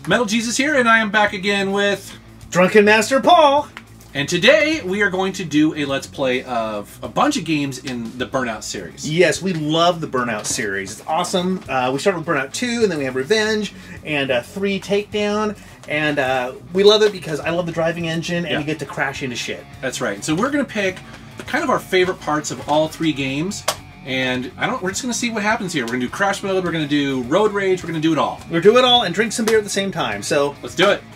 Metal Jesus here, and I am back again with Drunken Master Paul. And today we are going to do a Let's Play of a bunch of games in the Burnout series. Yes, we love the Burnout series. It's awesome. We started with Burnout 2, and then we have Revenge, and 3 Takedown. And we love it because I love the driving engine, and you get to crash into shit. That's right. So we're going to pick kind of our favorite parts of all 3 games. And we're just going to see what happens here. We're going to do Crash Mode, we're going to do Road Rage, we're going to do it all. We'll do it all and drink some beer at the same time. So let's do it.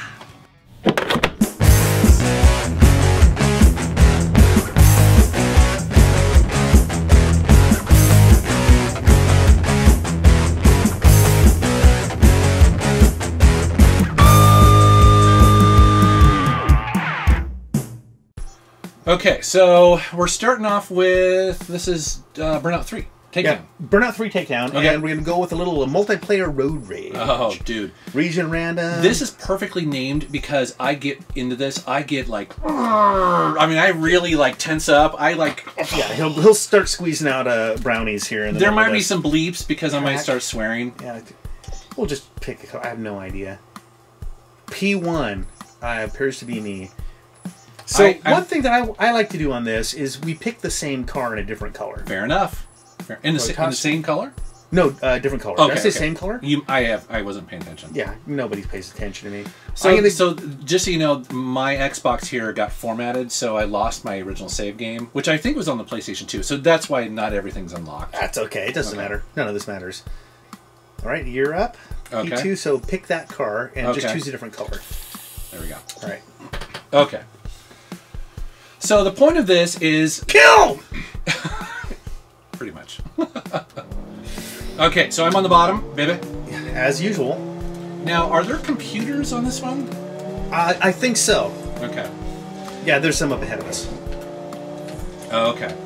Okay, so we're starting off with, this is Burnout 3, Takedown. Yeah, Burnout 3 Takedown, and we're going to go with a little multiplayer Road Rage. Oh, dude. Region random. This is perfectly named because I get into this, I get like, I mean, I really like tense up, I like... Yeah, he'll start squeezing out brownies here. In the there might be some bleeps because I might start swearing. Yeah, we'll just pick I have no idea. P1 appears to be me. So one thing that I like to do on this is we pick the same car in a different color. Fair enough. In the same color? No, different color. Okay, Did I say same color? I wasn't paying attention. Yeah, nobody pays attention to me. So just so you know, my Xbox here got formatted, so I lost my original save game, which I think was on the PlayStation 2. So that's why not everything's unlocked. That's okay. It doesn't matter. None of this matters. All right, you're up. Okay. P2, so pick that car and just choose a different color. There we go. All right. Okay. So the point of this is... Kill! Pretty much. Okay, so I'm on the bottom, baby. As usual. Now, are there computers on this one? I think so. Okay. Yeah, there's some up ahead of us. Oh, okay.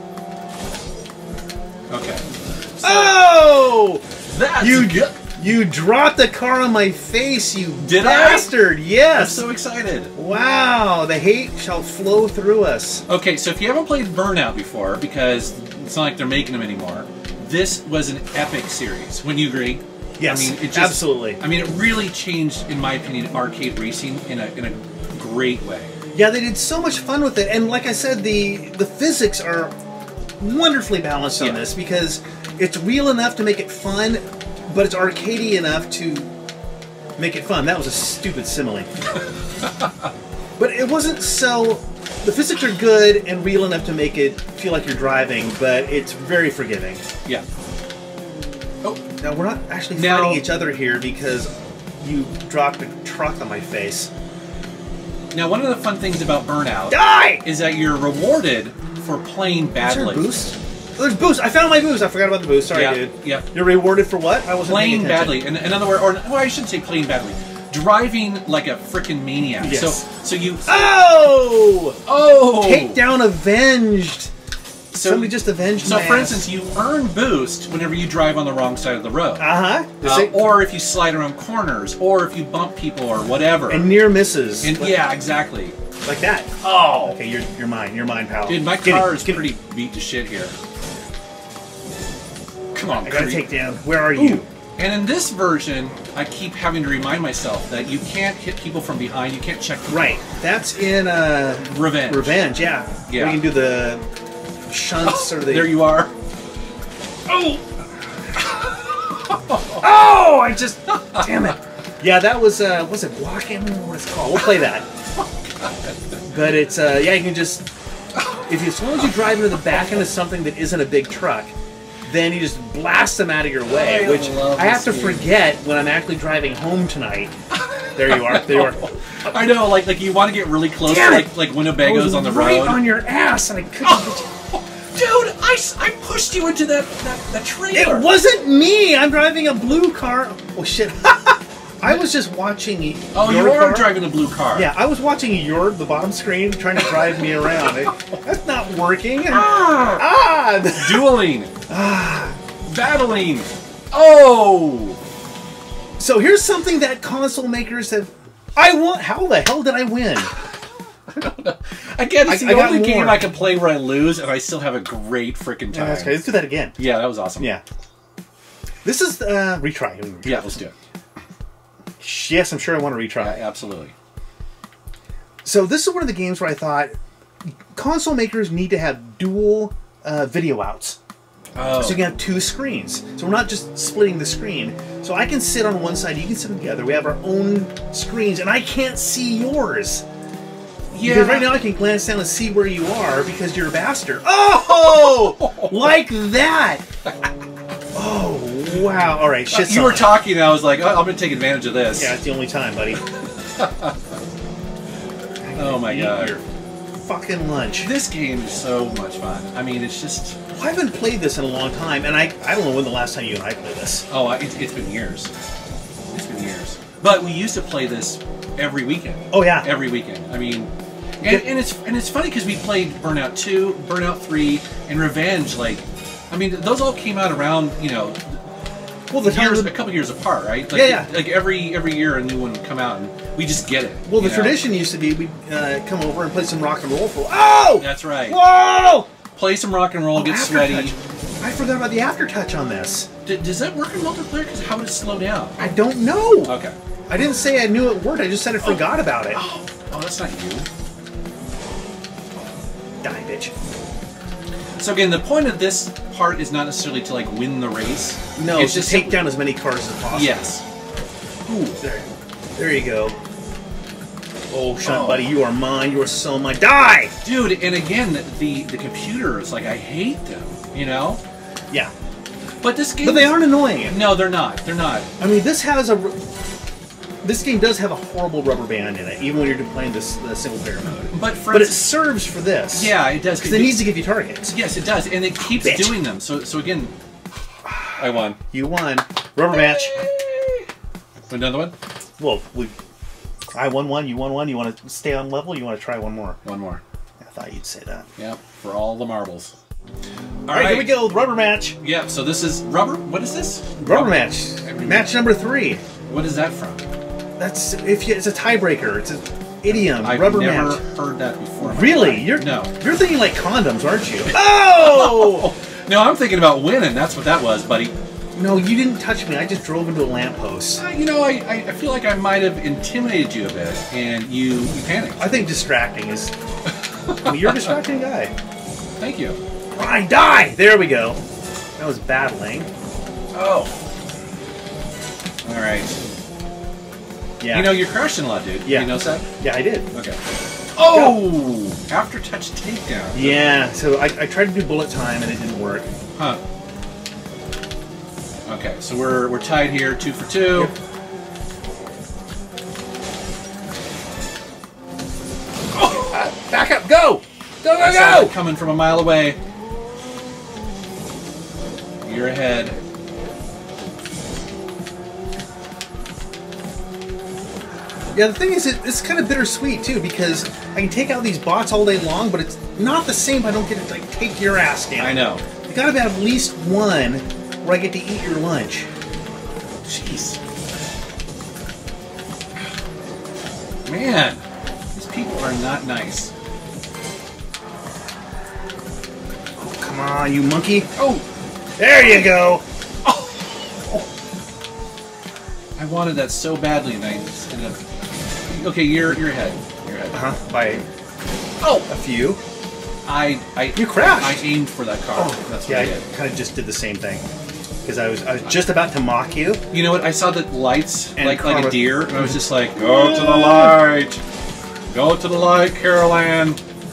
Okay. So, oh! That's good. You dropped the car on my face, you bastard! Yes! I'm so excited. Wow, the hate shall flow through us. Okay, so if you haven't played Burnout before, because it's not like they're making them anymore, this was an epic series. Wouldn't you agree? Yes, I mean, it just, absolutely. I mean, it really changed, in my opinion, arcade racing in a great way. Yeah, they did so much fun with it, and like I said, the physics are wonderfully balanced on this because it's real enough to make it fun, but it's arcadey enough to make it fun. That was a stupid simile. But it wasn't so... The physics are good and real enough to make it feel like you're driving, but it's very forgiving. Yeah. Oh, now we're not actually fighting each other here because you dropped a truck on my face. Now, one of the fun things about Burnout is that you're rewarded for playing badly. Is there a boost? There's boost. I found my boost. I forgot about the boost. Sorry, dude. Yeah. You're rewarded for what? I wasn't playing badly. In other words, or well, I shouldn't say playing badly. Driving like a freaking maniac. Yes. So you. Oh! Takedown avenged. So somebody just avenged. So, for instance, you earn boost whenever you drive on the wrong side of the road. Or if you slide around corners, or if you bump people, or whatever. And near misses. And yeah, exactly. Like that. Oh. Okay, you're mine. You're mine, pal. Dude, my car is pretty beat to shit here. Come on, I gotta take down. Where are you? And in this version, I keep having to remind myself that you can't hit people from behind. You can't check them. Right. That's in Revenge. Revenge, yeah. Yeah. You can do the shunts or the... There you are. Oh! Oh! I just... Damn it. Yeah, that was it blocking? What it's called? We'll play that. But it's, yeah, you can just... As long as you drive into the back end of something that isn't a big truck, then you just blast them out of your way, which I have to forget when I'm actually driving home tonight. There you are. There you are. I know, like you want to get really close to like Winnebago's on the road. Right on your ass, and I couldn't get you. Dude, I pushed you into that trailer. It wasn't me. I'm driving a blue car. Oh shit. I was just watching. Oh, you are driving a blue car. Yeah, I was watching the bottom screen, trying to drive me around. That's not working. Dueling. Battling. Oh. So here's something that console makers have. How the hell did I win? I don't know. Again, it's the only game I can play where I lose, and I still have a great freaking time. That's okay. Let's do that again. Yeah, that was awesome. Yeah. This is retry. Yeah, let's do it. Yes, I'm sure I want to retry. Yeah, absolutely. So this is one of the games where I thought console makers need to have dual video outs. Oh. So you can have two screens. So we're not just splitting the screen. So I can sit on one side, you can sit on the other. We have our own screens, and I can't see yours. Yeah. Because right now I can glance down and see where you are because you're a bastard. Oh! Like that! Oh, wow. All right, shit's You were on. talking, and I was like, oh, I'm going to take advantage of this. Yeah, it's the only time, buddy. Oh my god. Your fucking lunch. This game is so much fun. I mean, it's just... I haven't played this in a long time, and I don't know when the last time you and I played this. Oh, it's been years. It's been years. But we used to play this every weekend. Oh, yeah. Every weekend. I mean... And it's funny because we played Burnout 2, Burnout 3, and Revenge, like... I mean, those all came out around, you know... Well, the years, a couple years apart, right? Like, yeah. Like every year a new one would come out, and we just get it. Well, the tradition used to be we'd come over and play some rock and roll for... Oh! That's right. Whoa! Play some rock and roll, get sweaty. I forgot about the aftertouch on this. Does that work in multiplayer? Because how would it slow down? I don't know. Okay. I didn't say I knew it worked. I just said I forgot about it. Oh, that's not you. Die, bitch. So again, the point of this part is not necessarily to like win the race. No, it's just take down as many cars as possible. Yes. Ooh, there you go. Oh, shut up, buddy. You are mine. You are so mine. Die! Dude, and again, the computers, like, I hate them, you know? Yeah. But this game... But they aren't annoying. No, they're not. They're not. I mean, this has a... This game does have a horrible rubber band in it, even when you're playing the single-player mode. But it serves for this. Yeah, it does. Because it needs to give you targets. Yes, it does. And it keeps doing them. So again, I won. You won. Rubber match. Another one? Well, I won one, you won one. You want to stay on level? You want to try one more? One more. I thought you'd say that. Yep, for all the marbles. All right, here we go. Rubber match. Yep, so this is rubber. What is this? Rubber match. Match number 3. What is that from? That's it's a tiebreaker. It's an idiom. I've rubber never match. heard that before. Really? You're thinking like condoms, aren't you? Oh! No, I'm thinking about winning. That's what that was, buddy. No, you didn't touch me. I just drove into a lamppost. You know, I feel like I might have intimidated you a bit, and you panicked. I think distracting is... I mean, you're a distracting guy. Thank you. Fine, die! There we go. That was battling. Oh. All right. Yeah. You know, you're crashing a lot, dude. Yeah. You notice that? Yeah, I did. Okay. Oh! After-touch takedown. Yeah, so I tried to do bullet time, and it didn't work. Huh. Okay, so we're tied here, 2 for 2. Yep. Oh! Back up, go! Go, go, I saw go! it coming from a mile away. You're ahead. Yeah, the thing is, it's kind of bittersweet, too, because I can take out these bots all day long, but it's not the same if I don't get to, like, take your ass down. I know. You gotta have at least one where I get to eat your lunch. Jeez. Man, these people are not nice. Oh, come on, you monkey. Oh! There you go! I wanted that so badly, and I just ended up... Okay, you're ahead. You're ahead. Uh-huh, by a few. You crashed! I aimed for that car. Oh, that's what yeah, I did. kind of just did the same thing. Because I was just about to mock you. You know what? I saw the lights And like a deer, and I was just like, Go "Go to the light, go to the light, Carol Ann."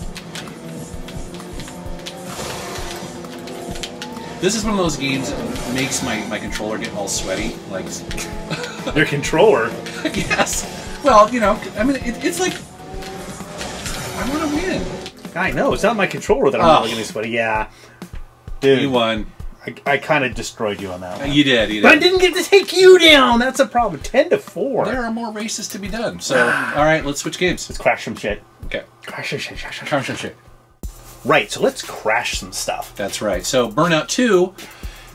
This is one of those games that makes my controller get all sweaty. Like, Your controller? yes. Well, you know, I mean, it's like I want to win. I know it's not my controller that I'm really getting sweaty. Yeah, dude, You won. I kind of destroyed you on that one. You did. But I didn't get to take you down. That's a problem. 10-4. There are more races to be done. So, all right, let's switch games. Let's crash some shit. Okay. Crash some shit. Crash some shit. Right. So let's crash some stuff. That's right. So Burnout 2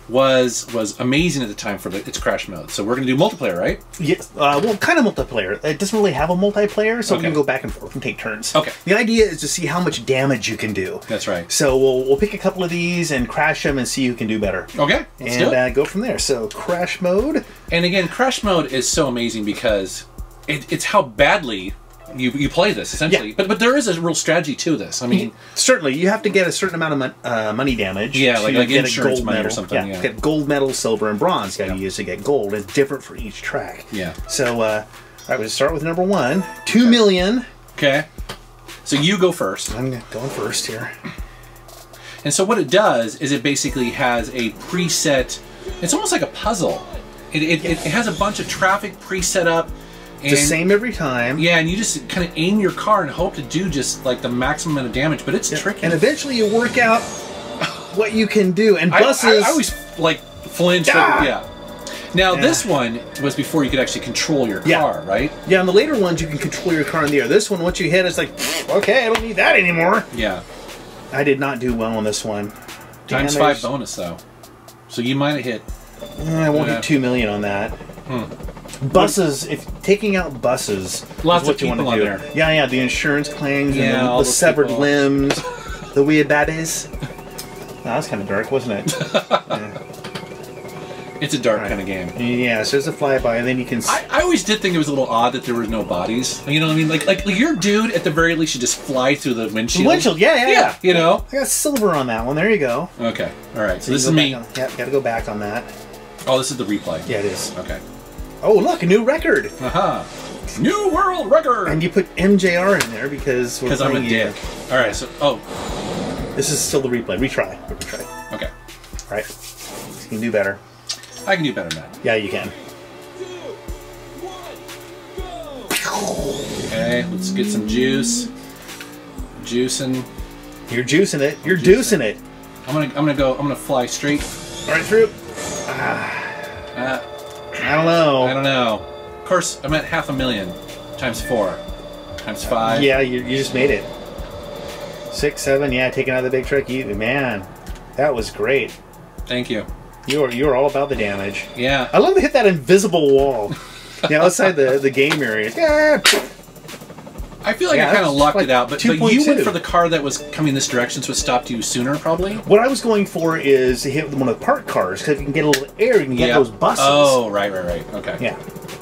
was amazing at the time for its Crash mode. So we're going to do multiplayer, right? Yes. Well, kind of multiplayer. It doesn't really have a multiplayer, so we Okay. can go back and forth and take turns. Okay. The idea is to see how much damage you can do. That's right. So we'll pick a couple of these and crash them and see who can do better. Okay, let's do it. And go from there. So Crash mode. And again, Crash mode is so amazing because it's how badly you play this, essentially. Yeah. But there is a real strategy to this. I mean, Certainly, you have to get a certain amount of money damage. Yeah, to like get a insurance gold money or medal. something, yeah. Get gold medal, silver, and bronze. You got to use to get gold. It's different for each track. Yeah. So, all right, we'll start with number 1. 2 million. okay. So you go first. I'm going first here. And so what it does is it basically has a preset. It's almost like a puzzle. It has a bunch of traffic preset up. And, The same every time. Yeah, and you just kind of aim your car and hope to do just like the maximum amount of damage, but it's tricky. And eventually you work out what you can do. And buses. I always like flinch. Ah! Yeah. Now Yeah. this one was before you could actually control your Yeah. car, right? Yeah, on the later ones you can control your car in the air. This one, once you hit, it's like, okay, I don't need that anymore. Yeah. I did not do well on this one. Times Damage. 5 bonus though, so you might have hit. I won't Yeah. hit 2 million on that. Buses, if taking out buses, Lots is what of you want people to on do. there. Yeah, the insurance claims, Yeah, and all the those severed people. limbs, the weird babies. That was kind of dark, wasn't it? It's a dark Right. kind of game. Yeah, so there's a flyby, and then you can. I always did think it was a little odd that there were no bodies. You know what I mean? Like your dude at the very least should just fly through the windshield. Windshield, yeah. Yeah, you know. I got silver on that one. There you go. Okay. All right. So You this go is back me. on- yeah, got to go back on that. Oh, this is the replay. Yeah, it is. Okay. Oh, look, a new record. Aha. New world record. And you put MJR in there because we're Because I'm a playing you. dick. All right. So This is still the replay. Retry. okay. All right. You can do better. I can do better than that. Yeah, you can. Okay. Let's get some juice. Juicing. You're juicing it. You're deucing it. I'm gonna fly straight. Right through. Uh, I don't know. I don't know. Of course, I'm at 500,000 times 4 times 5. Yeah, you just made it. 6, 7. Yeah, taking out the big truck. Man, that was great. Thank you. You're all about the damage. Yeah. I love to hit that invisible wall. Outside the game area. Yeah. I feel like Yeah, I kind of that's lucked like it out, but you 2.2. went for the car that was coming this direction, so it stopped you sooner, probably. What I was going for is to hit one of the parked cars because if you can get a little air, you can get those buses. Oh, right. Okay. Yeah.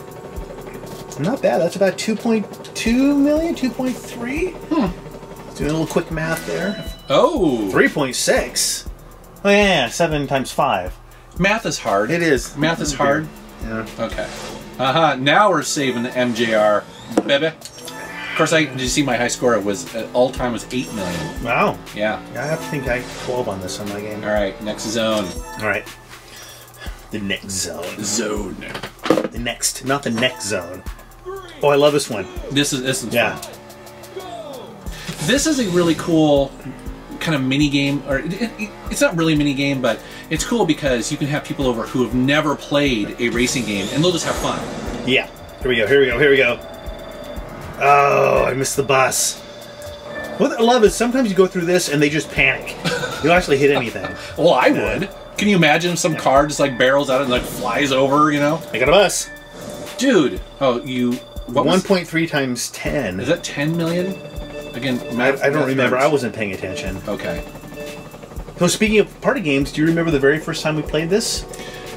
Not bad. That's about 2.2 million, 2.3. Doing a little quick math there. Oh. 3.6. Oh yeah, 7 times 5. Math is hard. It is. Math is hard. Yeah. Okay. Now we're saving the MJR, baby. Of course, did you see my high score? It was all time was 8 million. Wow. Yeah. I think I 12 on this on my game. All right. Next zone. All right. The next zone. Zone. The next, not the next zone. Oh, I love this one. This is Yeah. fun. This is a really cool kind of mini game, or it's not really a mini game, but it's cool because you can have people over who have never played a racing game, and they'll just have fun. Yeah. Here we go. Oh, I missed the bus. What I love is sometimes you go through this and they just panic. You don't actually hit anything. Well, I would. Can you imagine if some car just like barrels out and like flies over? You know, I got a bus. dude. Oh, what was- 1.3 times 10. Is that 10 million? Again, I don't remember. I wasn't paying attention. Okay. So speaking of party games, do you remember the very first time we played this?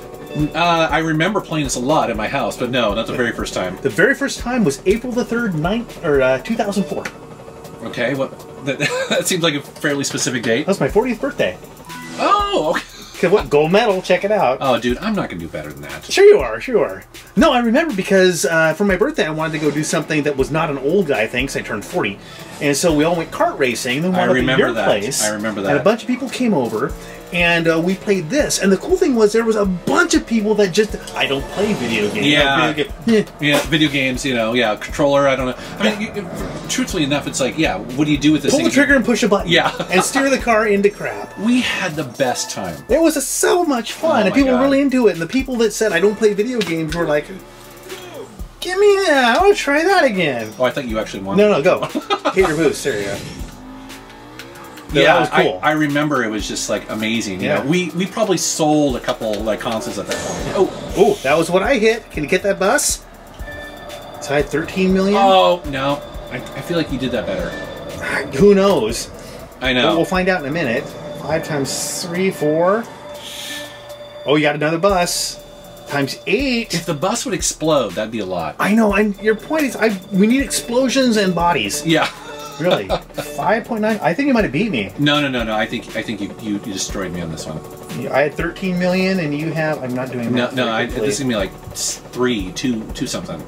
I remember playing this a lot at my house, but no, not the very first time. The very first time was April the 3rd, 2004. Okay, that seems like a fairly specific date. That was my 40th birthday. Oh, okay. Okay, what gold medal? Check it out. Oh, dude, I'm not gonna do better than that. Sure you are. No, I remember because for my birthday I wanted to go do something that was not an old guy thing, because I turned 40. And so we all went kart racing. Then we wound up at remember your that. place. I remember And that. a bunch of people came over, and we played this. And the cool thing was there was a bunch of people that just, I don't play video games. Yeah. Yeah. Yeah, video games, controller, I don't know. I mean, truthfully enough, it's like, yeah, what do you do with this Pull thing? the trigger and push a button. Yeah. And steer the car into crap. We had the best time. It was so much fun, Oh and my people were God. really into it. And the people that said I don't play video games were like, "Give me that! I want to try that again." Oh, I thought you actually won. No, go. Hit your boost. There you go. That was cool. I remember it was just like amazing. You Yeah. know, we probably sold a couple like consoles at that point. Oh, that was what I hit. Can you get that bus? So I had 13 million. Oh no, I feel like you did that better. Who knows? I know. We'll find out in a minute. 5 times 3, 4. Oh, you got another bus. Times 8. If the bus would explode, that'd be a lot. I know, and your point is, we need explosions and bodies. Yeah. Really, 5.9. I think you might have beat me. No. I think you destroyed me on this one. I had 13 million, and you have. I'm not doing math. This is gonna be like 2 something.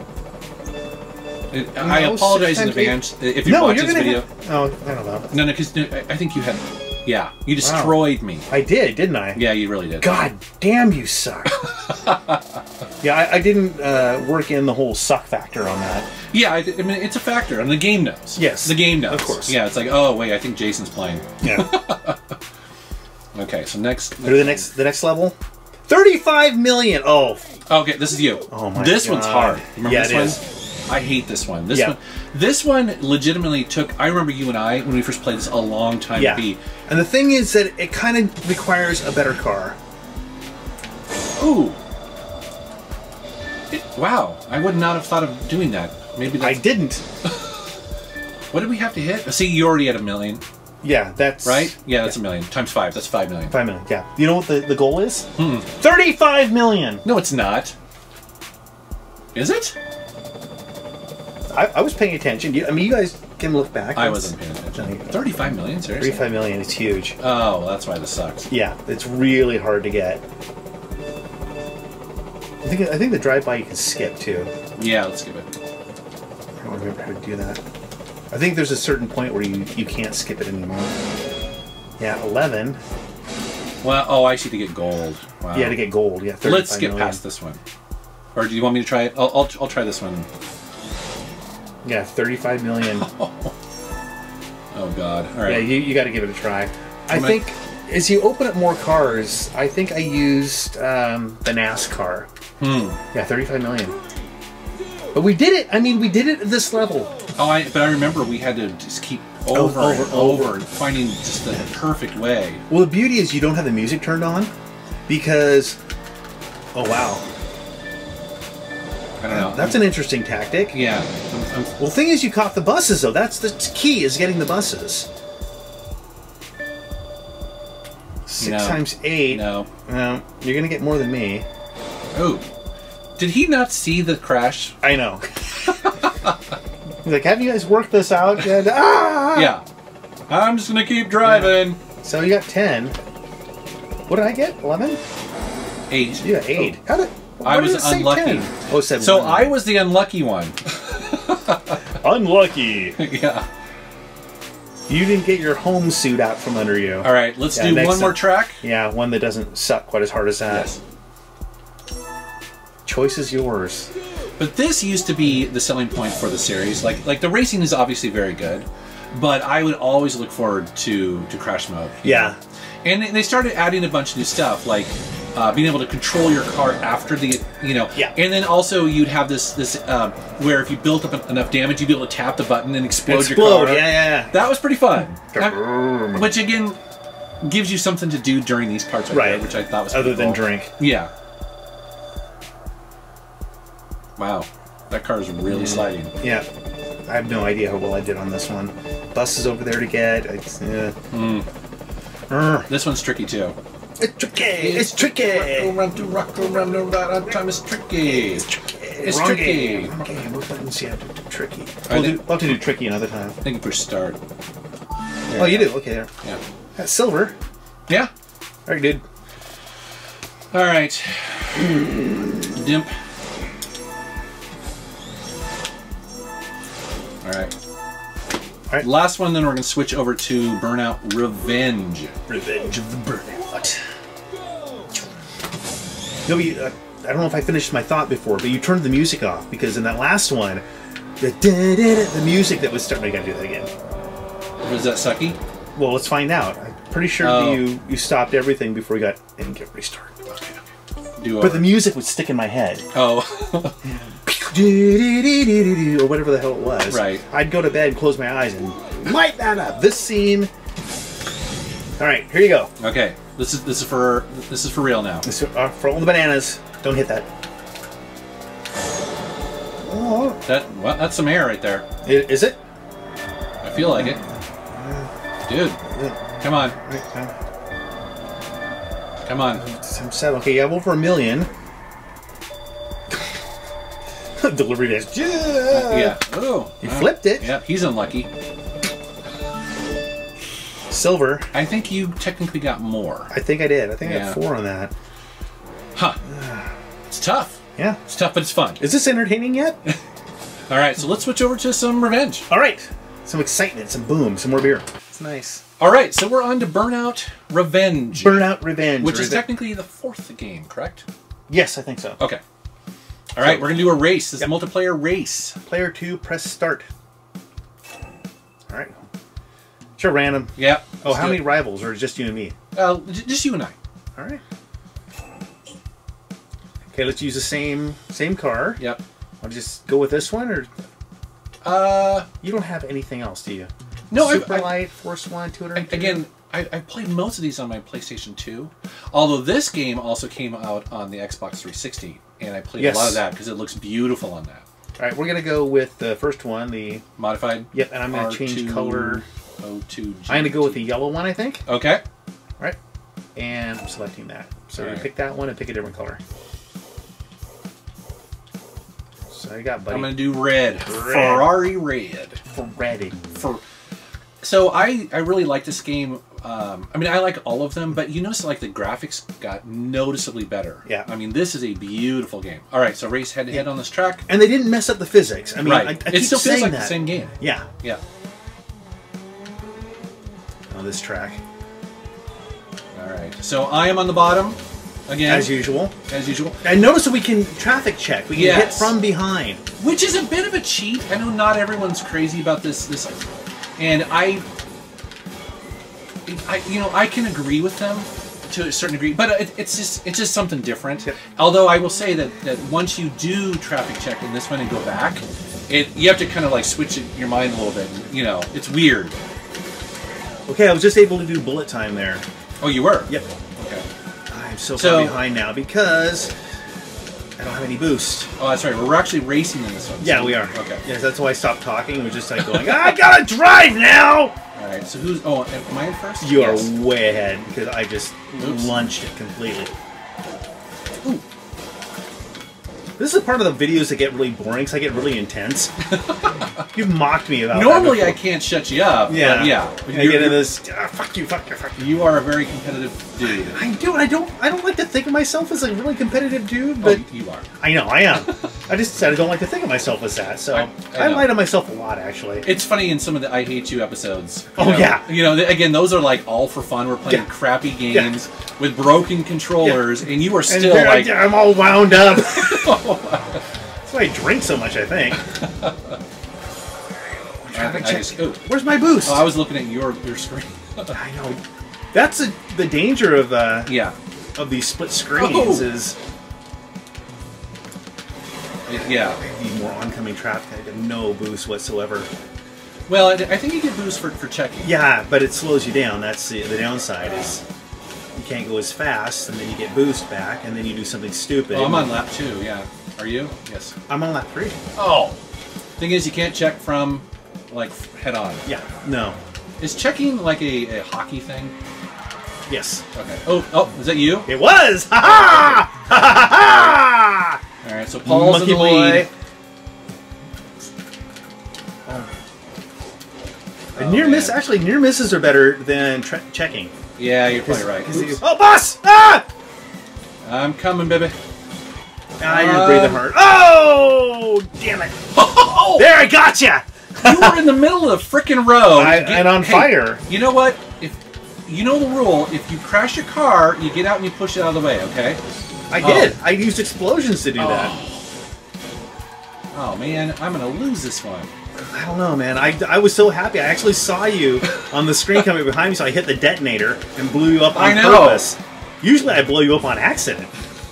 I No, apologize in 6 times advance if you watch this video. Oh, I don't know. No, because I think you had. Yeah, you destroyed me. I did, didn't I? Yeah, you really did. God damn, you suck. Yeah, I didn't work in the whole suck factor on that. Yeah, I mean it's a factor, and the game knows. Yes, the game knows. Of course. Yeah, it's like, oh wait, I think Jason's playing. Yeah. Okay, so next. Go to the next level. 35 million. Oh. Okay, this is you. Oh my This God. one's hard. Remember Yeah, this it one? is. I hate this one. Yeah. This one legitimately took. I remember you and I when we first played this a long time Yeah. to beat. And the thing is that it kind of requires a better car. Ooh. Wow, I would not have thought of doing that. Maybe I that's, didn't. what did we have to hit? See, you already had $1 million, Yeah, that's right? Yeah, that's $1 million times 5. That's 5 million. 5 million. Yeah. You know what the goal is? 35 million. No, it's not. Is it? I was paying attention. I mean, you guys can look back. I wasn't paying attention. 35 million, seriously? 35 million is huge. Oh, well, that's why this sucks. Yeah, it's really hard to get. I think the drive-by you can skip too. Yeah, let's skip it. I don't remember how to do that. I think there's a certain point where you can't skip it anymore. Yeah, 11. Well, oh, I see, to get gold. Wow. Yeah, to get gold. Yeah, 35 Let's skip million. past this one. Or do you want me to try it? I'll try this one. Yeah, 35 million. Oh God! All Yeah, right. you got to give it a try. I think as you open up more cars, I think I used the NASCAR. Yeah, 35 million. But we did it. I mean, we did it at this level. Oh, but I remember we had to just keep over finding just the perfect way. Well, the beauty is you don't have the music turned on because. Oh wow. I don't know. That's an interesting tactic. Yeah. Well, the thing is, you caught the buses, though. That's the key, is getting the buses. 6 times 8. No. You're going to get more than me. Oh. Did he not see the crash? I know. He's like, haven't you guys worked this out yet? Ah! Yeah. I'm just going to keep driving. Yeah. So you got 10. What did I get? 11? 8. You got 8. Oh. How did... I was unlucky. 10? Oh, 7. So I was the unlucky one. Unlucky. Yeah. You didn't get your home suit out from under you. All right, let's do one more track. Yeah, one that doesn't suck quite as hard as that. Yes. Choice is yours. But this used to be the selling point for the series. Like the racing is obviously very good, but I would always look forward to Crash Mode. Yeah. know? And they started adding a bunch of new stuff, like being able to control your car after the, Yeah. And then also you'd have this where if you built up enough damage, you'd be able to tap the button and explode your car. Yeah. That was pretty fun. Which again gives you something to do during these parts, right? There, which I thought was other than cool. drink. Yeah. Wow, that car is really sliding. Yeah. I have no idea how well I did on this one. Bus is over there to get. This one's tricky too. It's tricky. It's tricky. Rock around, time is tricky. It's Wrong tricky. Game. Okay, what buttons you have to do tricky? We'll have to do tricky another time. Thank you for start. Oh, you do? Okay, there. Yeah. That's silver. Yeah. All right, dude. All right. Dimp. All right. All right. Last one, then we're going to switch over to Burnout Revenge. Revenge of the Burnout. No, I don't know if I finished my thought before, but you turned the music off because in that last one, the music that was starting. I gotta do that again. Was that sucky? Well, let's find out. I'm pretty sure you stopped everything before you got and get restarted. Okay. But the music would stick in my head. Oh. Or whatever the hell it was. Right. I'd go to bed, close my eyes, and light that up. This scene, All right, here you go. Okay, this is for real now. This is, for all the bananas. Don't hit that. Oh. That's some air right there. Is it? I feel like it. Dude, come on. Come on. I'm 7. Okay, you have over 1 million. Delivery days. Yeah. Oh. You flipped it. Yeah, he's unlucky. Silver. I think you technically got more. I think I did. I think I got 4 on that. Huh. It's tough. Yeah. It's tough, but it's fun. Is this entertaining yet? All right, so let's switch over to some revenge. All right. Some excitement, some boom, some more beer. It's nice. All right, so we're on to Burnout Revenge. Burnout Revenge. Which is technically the 4th game, correct? Yes, I think so. Okay. All right, we're going to do a race. This is a multiplayer race. Player 2, press start. All right. Sure, random. Yeah. Oh, how many rivals, or just you and me? Just you and I. All right. Okay, let's use the same car. Yep. I'll just go with this one, or you don't have anything else, do you? No, Superlight, Force 1, 200. Again, I played most of these on my PlayStation 2. Although this game also came out on the Xbox 360, and I played a lot of that because it looks beautiful on that. All right, we're gonna go with the first one, the modified. Yep, and I'm gonna change color. O2. I'm gonna go with the yellow one, I think. Okay. All right, and I'm selecting that. So All right. pick that one and pick a different color. So I got, buddy. I'm gonna do red. Ferrari red. Ferrari. So I really like this game. I mean, I like all of them, but you notice like the graphics got noticeably better. Yeah. I mean, this is a beautiful game. All right, so race head to head on this track. And they didn't mess up the physics. I mean, right. I it keep still feels like that. the same game. Yeah. Yeah. On this track. All right. So I am on the bottom again. As usual. As usual. And notice that we can traffic check. We can hit from behind. Which is a bit of a cheat. I know not everyone's crazy about this. And I can agree with them to a certain degree, but it's just something different. Yep. Although I will say that once you do traffic check in this one and go back, you have to kind of like switch your mind a little bit. You know, it's weird. Okay, I was just able to do bullet time there. Oh, you were? Yep. Okay. I'm so far behind now because I don't have any boost. Oh, that's right. We're actually racing in this one. Yeah, we are. Okay. Yes, that's why I stopped talking. We're just like going, I gotta drive now! All right, so who's... Oh, am I in first? You are way ahead because I just lunched it completely. Ooh. This is part of the videos that get really boring because I get really intense. You've mocked me about Normally that I can't shut you up. Yeah. But yeah. I get into this, fuck you, fuck you, fuck you. You are a very competitive dude. I do, and I don't like to think of myself as a really competitive dude, but... Oh, you are. I know, I am. I just said I don't like to think of myself as that, so I lie to myself a lot, actually. It's funny in some of the I Hate You episodes. You know, again, those are like all for fun. We're playing crappy games with broken controllers, and you are still like... I'm all wound up. That's why I drink so much, I think. Where's my boost? Oh, I was looking at your screen. I know. That's the danger of of these split screens is... Yeah. I need more oncoming traffic. I have no boost whatsoever. Well, I think you get boost for checking. Yeah, but it slows you down. That's the downside is you can't go as fast, and then you get boost back, and then you do something stupid. Oh, I'm on lap 2, yeah. Are you? Yes. I'm on lap 3. Oh! Thing is, you can't check from, like, head on. Yeah, no. Is checking like a hockey thing? Yes. Okay. Oh, is that you? It was! Ha ha! Ha ha ha! Alright, so Paul's in the lead. Near miss, actually, near misses are better than checking. Yeah, you're probably right. Oh, boss! Ah! I'm coming, baby. Ah, you're breathing hard. Oh, damn it! Oh! There, I got ya! You were in the middle of the frickin' road and on fire. You know what? If you know the rule, if you crash your car, you get out and you push it out of the way. Okay? I did. I used explosions to do that. Oh man, I'm gonna lose this one. I don't know, man. I was so happy. I actually saw you on the screen coming behind me, so I hit the detonator and blew you up on purpose. Usually I blow you up on accident.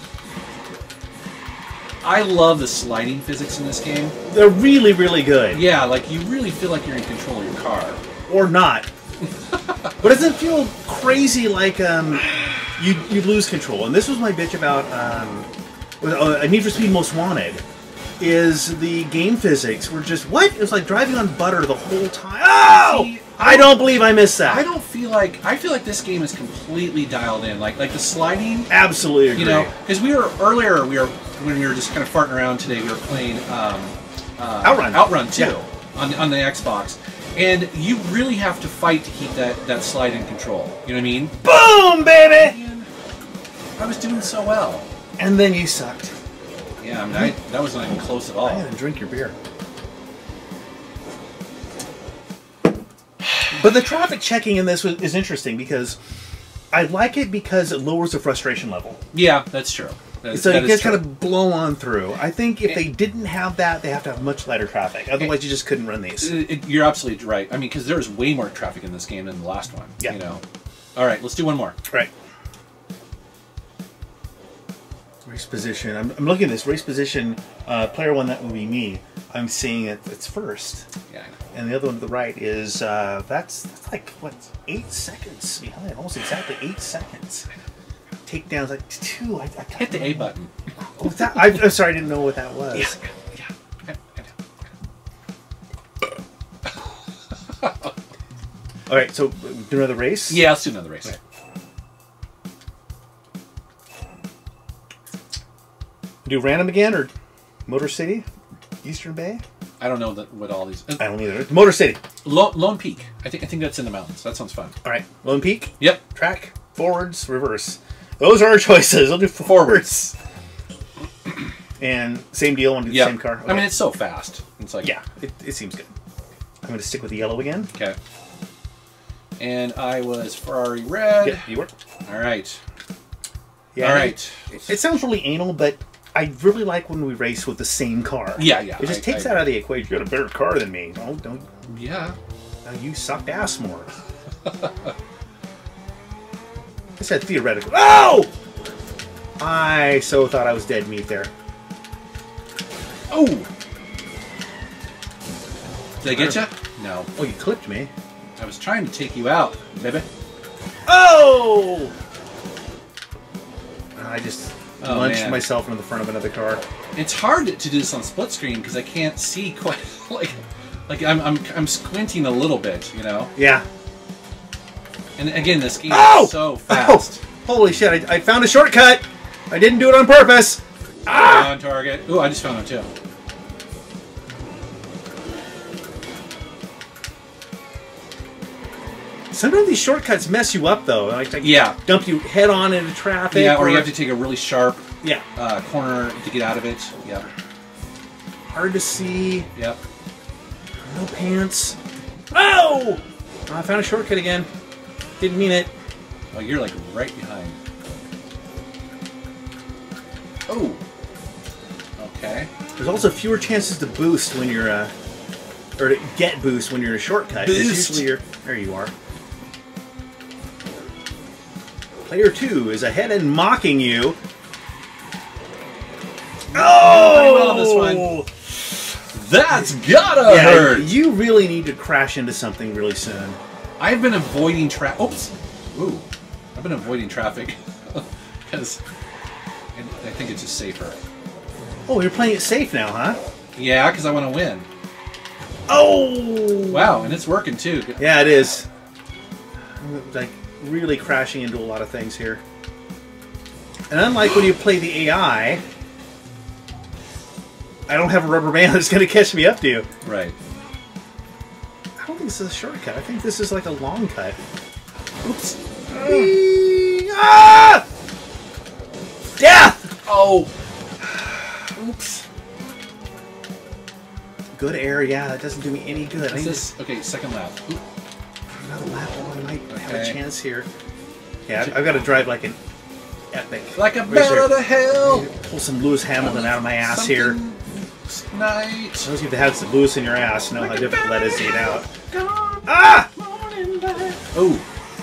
I love the sliding physics in this game. They're really, really good. Yeah, like you really feel like you're in control of your car. Or not. But it doesn't feel crazy like you lose control. And this was my bitch about Need for Speed Most Wanted. Is the game physics were just what? It was like driving on butter the whole time. Oh! See, I don't believe I missed that. I feel like this game is completely dialed in. Like the sliding. Absolutely agree. You know, because when we were just kind of farting around today, we were playing Outrun 2 on the Xbox, and you really have to fight to keep that slide in control. You know what I mean? Boom, baby! And I was doing so well. And then you sucked. Yeah, I mean, that was not even close at all. I had to drink your beer. But the traffic checking in this is interesting because I like it because it lowers the frustration level. Yeah, that's true. So you guys kind of blow on through. I think if they didn't have that, they have to have much lighter traffic. Otherwise, you just couldn't run these. You're absolutely right. I mean, because there's way more traffic in this game than the last one. Yeah. You know. All right, let's do one more. Right. Race position. I'm looking at this race position. Player one, that would be me. I'm seeing it's first. Yeah, I know. And the other one to the right is that's like what 8 seconds behind. Almost exactly 8 seconds. Takedowns like 2. I Hit the A button. Oh, I'm sorry, I didn't know what that was. Yeah. I know. All right, so do another race. Yeah, let's do another race. Okay. Do random again or Motor City, Eastern Bay? I don't know what all these. I don't either. Motor City. Lone Peak. I think that's in the mountains. That sounds fun. All right, Lone Peak. Yep. Track, forwards, reverse. Those are our choices. I'll do forwards. And same deal. Want to do the same car? Okay. I mean, it's so fast. It's like yeah, it seems good. I'm going to stick with the yellow again. Okay. And I was Ferrari red. Yeah, you were. All right. Yeah. All right. It sounds really anal, but I really like when we race with the same car. Yeah, yeah. It just takes that out of the equation. You got a better car than me. Oh, don't. Yeah. You sucked ass more. I said theoretical. Oh! I so thought I was dead meat there. Oh! Did I get you? No. Oh, you clipped me. I was trying to take you out, baby. Oh! I just lunched man. myself into the front of another car. It's hard to do this on split screen because I can't see quite like I'm squinting a little bit, you know. Yeah. And again, this game is so fast. Oh! Holy shit! I found a shortcut. I didn't do it on purpose. Ah! On target. Ooh, I just found one too. Sometimes these shortcuts mess you up, though. Like dump you head on into traffic. Yeah, or you have to take a really sharp yeah corner to get out of it. Yep. Hard to see. Yep. No pants. Oh! I found a shortcut again. Didn't mean it. Oh, you're like right behind. Oh. Okay. There's also fewer chances to boost when you're or to get boost when you're in a shortcut. Boost. Usually there you are. Player 2 is ahead and mocking you. Oh! This one. That's gotta hurt. You really need to crash into something really soon. I've been avoiding traffic. Oops. Ooh. I've been avoiding traffic because I think it's just safer. Oh, you're playing it safe now, huh? Yeah, because I want to win. Oh! Wow, and it's working too. Yeah, it is. I'm, like really crashing into a lot of things here. And unlike when you play the AI, I don't have a rubber band that's going to catch me up to you. Right. I don't think this is a shortcut. I think this is like a long cut. Oops. Ah! Death! Oh. Oops. Good air, yeah, that doesn't do me any good. Is this okay? Second lap. Ooh. Another lap, oh, I might have a chance here. Yeah, I've got to drive like an epic. Like a bear of the hill. Pull some Lewis Hamilton out of my ass here. Night. Those of you that have some Lewis in your ass know how difficult that is to get out. Ah! Oh.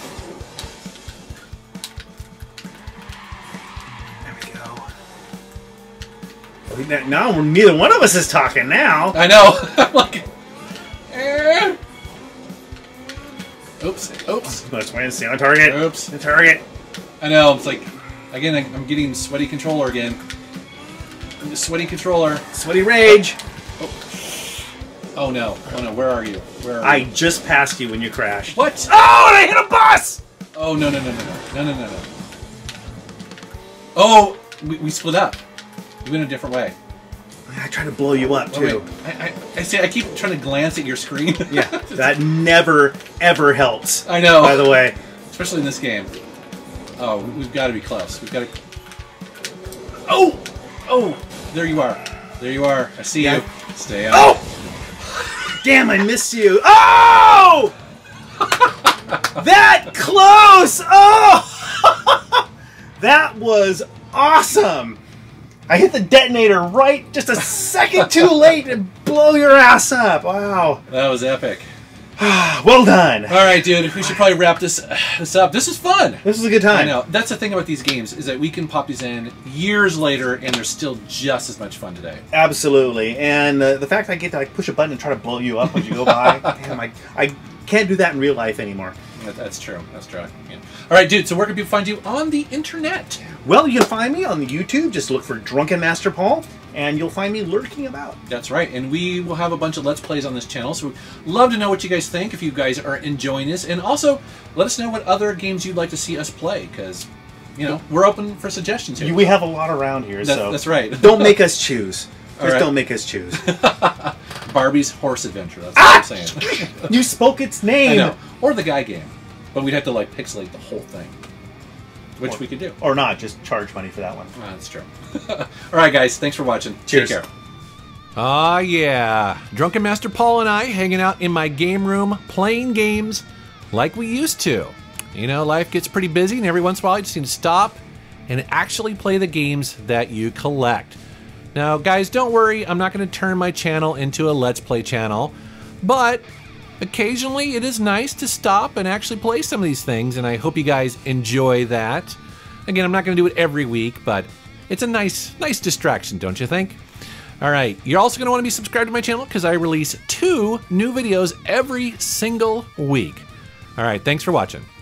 There we go. Now neither one of us is talking now. I know. I'm like. Eh. Oops. Oops. Let's wait and stay on target. Oops. The target. I know. It's like, again, I'm getting sweaty controller again. Sweaty controller. Sweaty rage. Oh no. Oh no. Where are you? Where are I you? just passed you when you crashed. What? Oh, and I hit a bus! Oh no. No. Oh, we split up. We went a different way. I tried to blow you up, too. Wait. I see. I keep trying to glance at your screen. Yeah, that never, ever helps. I know. By the way. Especially in this game. Oh, we've got to be close. We've got to... Oh! Oh! There you are. There you are. I see you. Stay out. Oh! Damn, I missed you. Oh! That close! Oh! That was awesome! I hit the detonator right just a second too late to blow your ass up. Wow. That was epic. Well done. All right, dude. We should probably wrap this up. This is fun. This is a good time. I know. That's the thing about these games is that we can pop these in years later, and they're still just as much fun today. Absolutely. And the fact that I get to push a button and try to blow you up as you go by, damn, I can't do that in real life anymore. That's true. That's true. Yeah. All right, dude. So where can people find you on the internet? Well, you can find me on YouTube. Just look for Drunken Master Paul, and you'll find me lurking about. That's right. And we will have a bunch of Let's Plays on this channel, so we'd love to know what you guys think, if you guys are enjoying this. And also, let us know what other games you'd like to see us play, because, you know, we're open for suggestions here. We have a lot around here, so... That's right. Don't make us choose. Just right. don't make us choose. Barbie's Horse Adventure. That's what I'm saying. You spoke its name. I know. Or the Guy Game. But we'd have to, like, pixelate the whole thing. Which we could do. Or not. Just charge money for that one. That's true. All right, guys. Thanks for watching. Cheers. Take care. Ah, yeah. Drunken Master Paul and I hanging out in my game room, playing games like we used to. You know, life gets pretty busy, and every once in a while you just need to stop and actually play the games that you collect. Now, guys, don't worry. I'm not going to turn my channel into a Let's Play channel, but occasionally it is nice to stop and actually play some of these things, and I hope you guys enjoy that. Again, I'm not going to do it every week, but it's a nice distraction, don't you think? All right, you're also going to want to be subscribed to my channel because I release 2 new videos every single week. All right, thanks for watching.